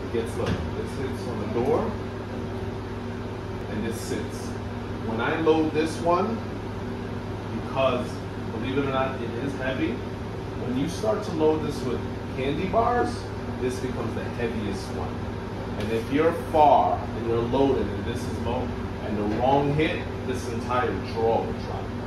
gets, look, this hits on the door, and this sits. When I load this one, because believe it or not, it is heavy, when you start to load this with candy bars, this becomes the heaviest one. And if you're far and you're loaded and this is low and the wrong hit, this entire drawer will drop.